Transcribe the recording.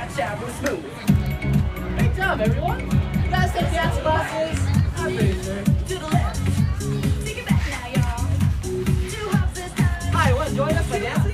jab was smooth. Great job, everyone. You guys take dance classes? I'm pretty sure. To the left. Take it back now, y'all. 2 hops this time. Hi, want to join us by dancing?